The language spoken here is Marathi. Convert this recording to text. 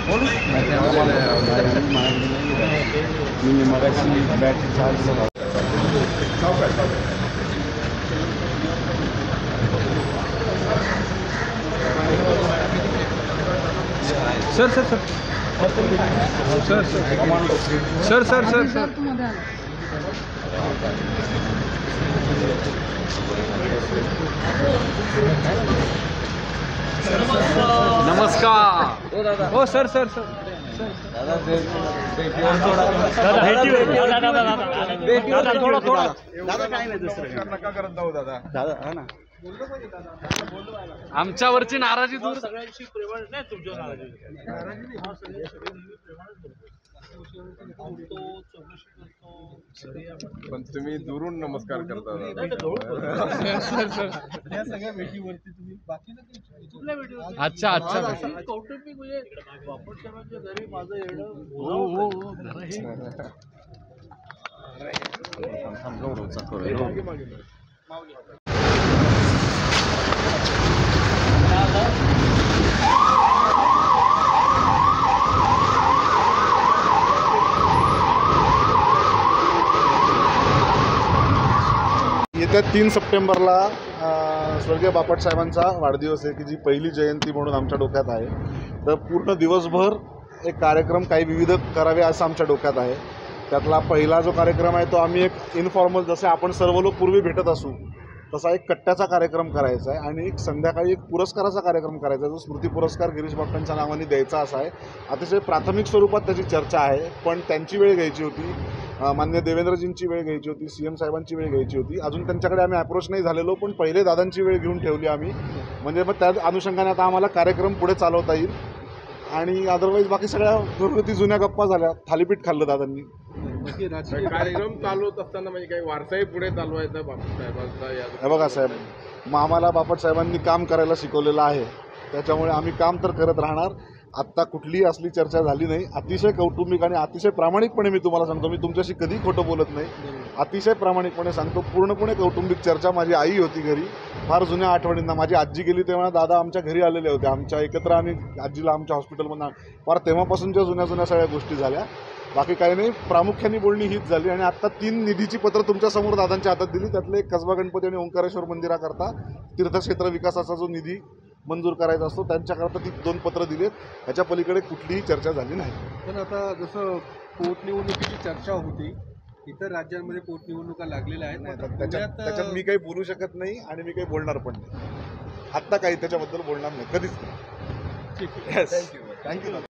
मी मगाशी battery charge sir sir sir sir sir sir sir sir नमस्कार हो सर सर सर आमच्यावरची नाराजी दूर सगळ्यांशी प्रेमळ नाही तुमच्या नाराजी पण तुम्ही दुरून नमस्कार करता सगळ्या भेटीवरती तुम्ही बाकी अच्छा अच्छा कौटुंबिक म्हणजे बापटच्या घरी माझं येणं येत्या 3 सप्टेंबरला स्वर्गीय बापट साहेबांचा वाढदिवस आहे की जी पहिली जयंती म्हणून आमच्या डोक्यात आहे. तर पूर्ण दिवसभर एक कार्यक्रम काही विविध करावे असं आमच्या डोक्यात आहे. त्यातला पहिला जो कार्यक्रम आहे तो आम्ही एक इनफॉर्मल जसे आपण सर्व लोक पूर्वी भेटत असू तसा एक कट्ट्याचा कार्यक्रम करायचा आहे आणि एक संध्याकाळी एक पुरस्काराचा कार्यक्रम करायचा आहे जो स्मृती पुरस्कार गिरीश बापटांच्या नावाने द्यायचा असा आहे. अतिशय प्राथमिक स्वरूपात त्याची चर्चा आहे पण त्यांची वेळ घ्यायची होती, माननीय देवेंद्रजींची वेळ घ्यायची होती, CM साहेबांची वेळ घ्यायची होती. अजून त्यांच्याकडे आम्ही अप्रोच नाही झालेलो पण पहिले दादांची वेळ घेऊन ठेवली आम्ही म्हणजे मग त्या अनुषंगाने आता आम्हाला कार्यक्रम पुढे चालवता येईल. आणि अदरवाईज बाकी सगळ्या घरगुती जुन्या गप्पा झाल्या, थालीपीठ खाल्लं दादांनी. कार्यक्रम चालवत असताना म्हणजे काही वारसाही पुढे चालवायचा बापट साहेबांचा. हे बघा साहेब, मग आम्हाला बापट साहेबांनी काम करायला शिकवलेलं आहे त्याच्यामुळे आम्ही काम तर करत राहणार. आत्ता कुठलीही असली चर्चा झाली नाही. अतिशय कौटुंबिक आणि अतिशय प्रामाणिकपणे मी तुम्हाला सांगतो, मी तुमच्याशी कधी खोटं बोलत नाही, अतिशय प्रामाणिकपणे सांगतो. पूर्णपणे कौटुंबिक चर्चा. माझी आई होती घरी, फार जुन्या आठवणींना. माझी आजी गेली तेव्हा दादा आमच्या घरी आलेले होते, आमच्या एकत्र आम्ही आजीला आमच्या हॉस्पिटलमधून फार तेव्हापासूनच्या जुन्या जुन्या सगळ्या गोष्टी झाल्या. बाकी काही नाही, प्रामुख्याने बोलणी हीच झाली. आणि आत्ता 3 निधीची पत्र तुमच्यासमोर दादांच्या हातात दिली. त्यातले एक कसबा गणपती आणि ओंकारेश्वर मंदिराकरता तीर्थक्षेत्र विकासाचा जो निधी मंजूर करायचा असतो त्यांच्याकरता ती 2 पत्र दिलेत. ह्याच्या पलीकडे कुठलीही चर्चा झाली नाही. पण आता जसं पोटनिवडणुकीची चर्चा होती, इतर राज्यांमध्ये पोटनिवडणुका लागलेल्या आहेत, त्याच्यात मी काही बोलू शकत नाही आणि मी काही बोलणार पण नाही. आत्ता काही त्याच्याबद्दल बोलणार नाही, कधीच नाही. ठीक आहे, थँक्यू.